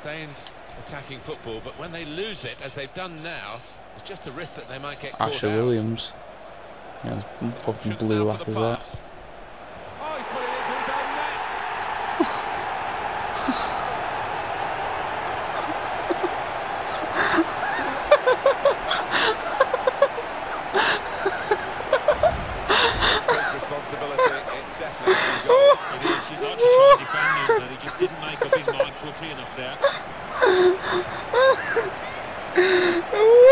sustained attacking football, but when they lose it, as they've done now, it's just a risk that they might get caught out. Ashley Williams. Yeah, as fucking blue lap as that. Oh, he's put it into his own net. It's his responsibility. It's definitely a goal. It is. You'd like to try and defend him, but he just didn't make up his mind quickly enough there.